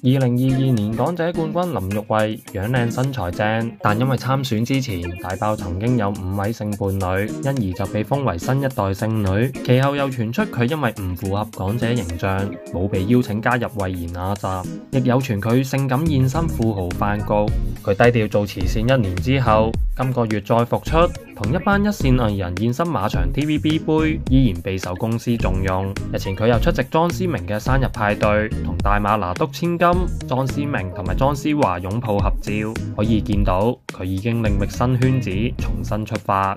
2022年港姐冠軍林玉慧樣靚身材正，但因為參選之前大爆曾經有5位性伴侶，因而就被封為新一代性女。其後又傳出佢因為唔符合港姐形象，冇被邀請加入慧妍雅集，亦有傳佢性感現身富豪飯局。佢低調做慈善1年之後，今個月再復出，同一班一線藝人現身馬場 TVB 杯，依然備受公司重用。日前佢又出席莊思明嘅生日派對，同大馬拿督千金莊思明同埋莊思華擁抱合照，可以見到佢已經另覓新圈子，重新出發。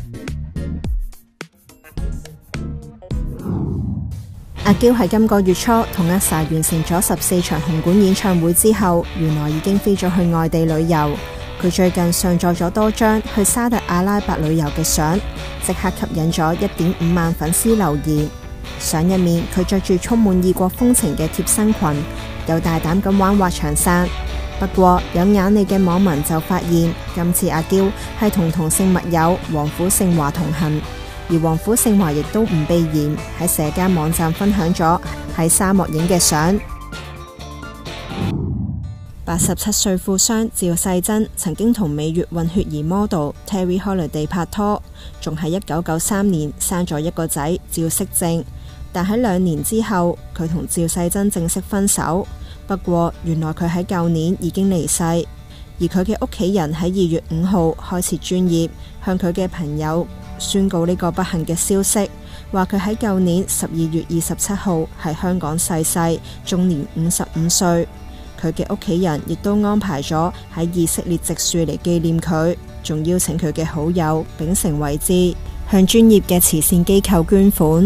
阿嬌喺今個月初同阿 Sa 完成咗14場紅館演唱會之後，原來已經飛咗去外地旅遊。佢最近上載咗多張去沙特阿拉伯旅遊嘅相，即刻吸引咗1.5萬粉絲留言。相入面佢着住充滿異國風情嘅貼身裙，有大膽咁玩滑翔傘。不過有眼利嘅網民就發現，今次阿嬌係同同性密友王府勝華同行。而王府勝華亦都唔避嫌，喺社交網站分享咗喺沙漠影嘅相。87歲富商趙世珍曾經同美月混血兒 model Terry Holiday 拍拖，仲喺1993年生咗一個仔趙適正。但喺2年之後，佢同趙世珍正式分手。不過原來佢喺舊年已經離世，而佢嘅屋企人喺2月5號開始專頁向佢嘅朋友宣告呢個不幸嘅消息，話佢喺舊年12月27號喺香港逝世，終年55歲。佢嘅屋企人亦都安排咗喺以色列植樹嚟紀念佢，仲邀請佢嘅好友秉承為之，向專業嘅慈善機構捐款。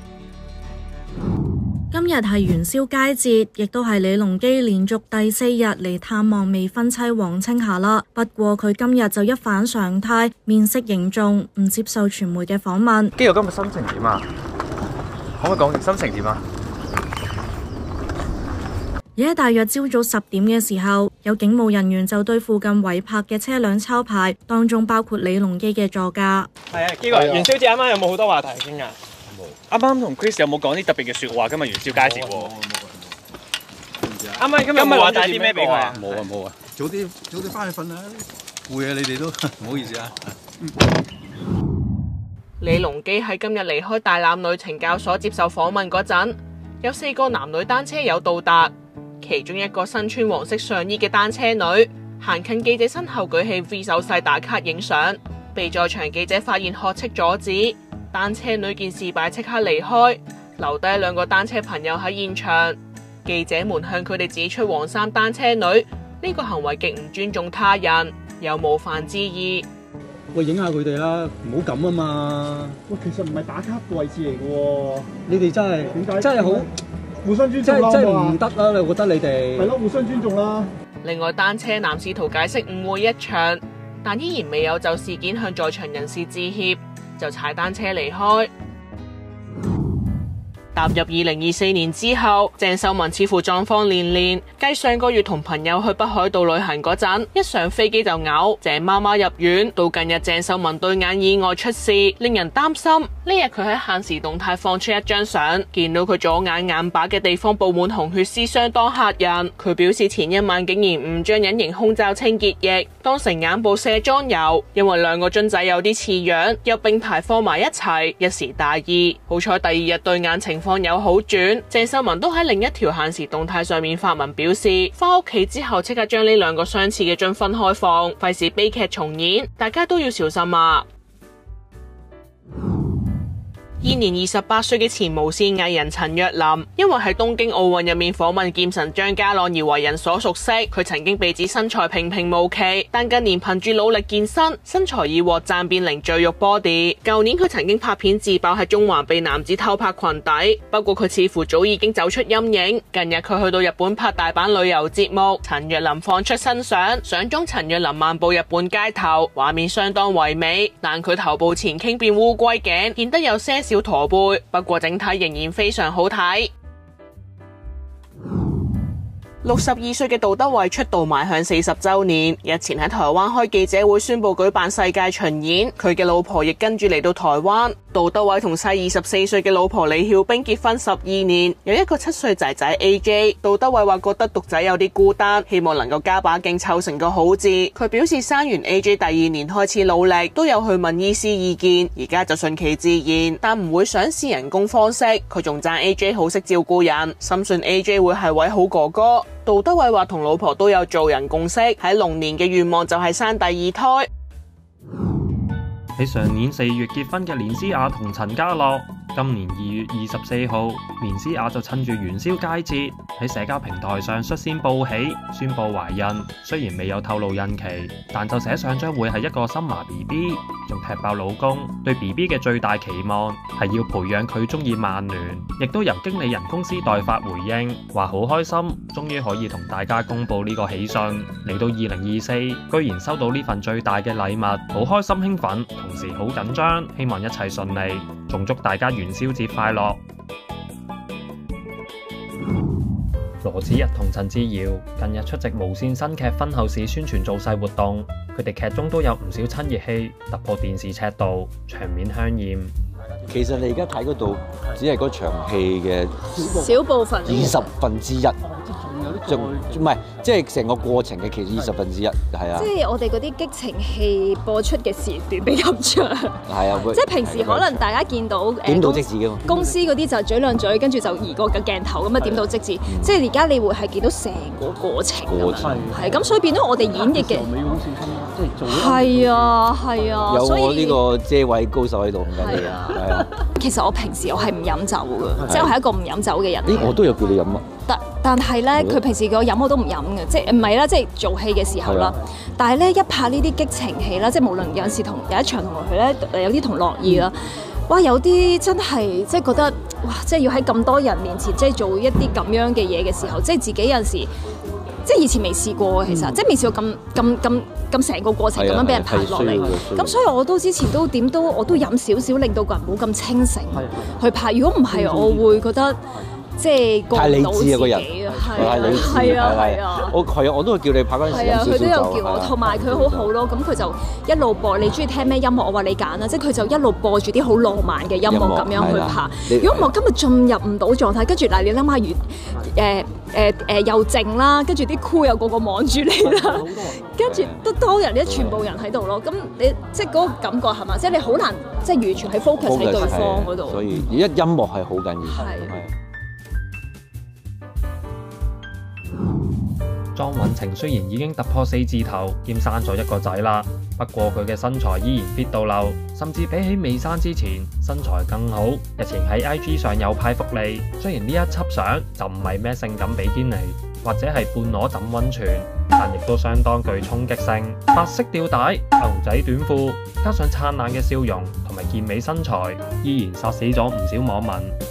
今日係元宵佳節，亦都係李龍基連續第4日嚟探望未婚妻王青霞啦。不過佢今日就一反常態，面色凝重，唔接受傳媒嘅訪問。 基友今日心情點啊？可唔可以講心情點啊？ 而喺大約朝早10點嘅時候，有警務人員就對附近違泊嘅車輛抄牌，當中包括李龍基嘅座駕。 係啊，基哥，元宵節啱啱有冇好多話題傾啊？啱啱同 Chris 有冇講啲特別嘅説話？今日元宵佳節喎。啱啱今日話帶啲咩俾佢啊？ 冇啊！早啲翻去瞓啦，攰啊！你哋都唔好意思啊。 李龍基喺今日離開大欖女懲教所接受訪問嗰陣，有4個男女單車友到達，其中一個身穿黃色上衣嘅單車女行近記者身後舉起 V 手勢打卡影相，被在場記者發現喝斥阻止。單車女見事敗即刻離開，留低2個單車朋友喺現場。記者們向佢哋指出黃衫單車女呢個行為極唔尊重他人，有冒犯之意。 喂，影下佢哋啦，唔好咁啊嘛！喂，其實唔係打卡嘅位置嚟嘅喎，你哋真係點解？真係好互相尊重啦，真係唔得啦！你覺得你哋係咯，互相尊重啦。 另外，單車男試圖解釋誤會一場，但依然未有就事件向在場人士致歉，就踩單車離開。踏入2024年之後，鄭秀文似乎狀況連連。繼上個月同朋友去北海道旅行嗰陣，一上飛機就嘔，鄭媽媽入院。到近日鄭秀文對眼意外出事，令人擔心。呢日佢喺限時動態放出一張相，見到佢左眼眼把嘅地方布滿紅血絲，相當嚇人。佢表示前一晚竟然誤將隱形胸罩清潔液當成眼部卸妝油，因為2個樽仔有啲似樣，又並排放埋一齊，一時大意。好彩第2日對眼情況有好轉。鄭秀文都喺另一條限時動態上面發文表示，翻屋企之後即刻將呢2個相似嘅樽分開放，費事悲劇重演，大家都要小心啊！現年28歲嘅前無線藝人陳若琳，因為喺東京奧運入面訪問劍神張家朗而為人所熟悉。佢曾經被指身材平平無奇，但近年憑住努力健身，身材已獲讚變零贅肉 body。舊年佢曾經拍片自爆喺中環被男子偷拍裙底，不過佢似乎早已經走出陰影。近日佢去到日本拍大阪旅遊節目，陳若琳放出新相，相中陳若琳漫步日本街頭，畫面相當唯美，但佢頭部前傾變烏龜頸，顯得有些少駝背，不過整體仍然非常好睇。62歲嘅杜德偉出道邁向40週年，日前喺台灣開記者會宣布舉辦世界巡演，佢嘅老婆亦跟住嚟到台灣。 杜德偉同細24歲嘅老婆李曉冰結婚12年，有一個7歲仔仔 AJ。杜德偉話覺得獨仔有啲孤單，希望能夠加把勁湊成個好字。佢表示生完 AJ 第2年開始努力，都有去問醫師意見，而家就順其自然，但唔會想試人工方式。佢仲讚 AJ 好識照顧人，深信 AJ 會係位好哥哥。杜德偉話同老婆都有做人共識，喺龍年嘅願望就係生第2胎。 喺上年4月結婚嘅連詩雅同陳家樂，今年2月24號，連詩雅就趁住元宵佳節喺社交平台上率先報喜，宣布懷孕。雖然未有透露孕期，但就寫上將會係一個新華 BB， 仲踢爆老公對 BB 嘅最大期望係要培養佢中意曼聯，亦都由經理人公司代發回應，話好開心，終於可以同大家公佈呢個喜訊。嚟到2024，居然收到呢份最大嘅禮物，好開心興奮，同時好緊張，希望一切順利，仲祝大家元宵節快樂。羅子溢同陳自瑤近日出席無線新劇婚後事宣傳造勢活動，佢哋劇中都有唔少親熱戲，突破電視尺度，場面香豔。 其實你而家睇嗰度，只係嗰場戲嘅小部分 1/20，仲唔係即係成個過程嘅其實1/20，係啊。 即係我哋嗰啲激情戲播出嘅時段比較長。係啊，即係平時可能大家見到點到即止嘅嘛。 公司嗰啲就嘴兩嘴，跟住就移過個鏡頭咁啊點到即止。即係而家你會係見到成個過程咁樣。係咁，所以變咗我哋演繹嘅。係啊係啊。 有我呢個遮位高手喺度，唔緊要啊。係啊。 其實我平時我係唔飲酒嘅，即係我係一個唔飲酒嘅人。 我都有叫你飲啊。 但係咧，佢平時叫我飲我都唔飲嘅，即係唔係啦，即係做戲嘅時候啦。但係咧一拍呢啲激情戲啦，即係無論有陣時有一場同佢咧，有啲同樂意啦，哇！有啲真係即係覺得哇！即係要喺咁多人面前即係做一啲咁樣嘅嘢嘅時候，即係自己有陣時即係以前未試過嘅，其實即係未試過咁成個過程咁樣俾人拍落嚟。咁所以我都之前都點都我都飲少少，令到個人冇咁清醒去拍。如果唔係，我會覺得。即係過唔到自己啊！個人係啊， 我都會叫你拍嗰陣時飲少少酒。 佢都有叫我，同埋佢好好咯。咁佢就一路播，你中意聽咩音樂，我話你揀啦。即係佢就一路播住啲好浪漫嘅音樂咁樣去拍。如果我根本進入唔到狀態，跟住嗱，你諗下，又靜啦，跟住啲 crew 又個個望住你啦，跟住都多人咧，全部人喺度咯。咁你即係嗰個感覺係嘛？即係你好難即係完全喺 focus 喺對方嗰度。 所以而家音樂係好緊要。 莊允晴雖然已經突破4字頭，兼生咗一個仔啦，不過佢嘅身材依然 fit 到漏，甚至比起未生之前身材更好。日前喺 IG 上有派福利，雖然呢一輯相就唔係咩性感比堅尼或者係半裸浸溫泉，但亦都相當具衝擊性。白色吊帶、牛仔短褲，加上燦爛嘅笑容同埋健美身材，依然殺死咗唔少網民。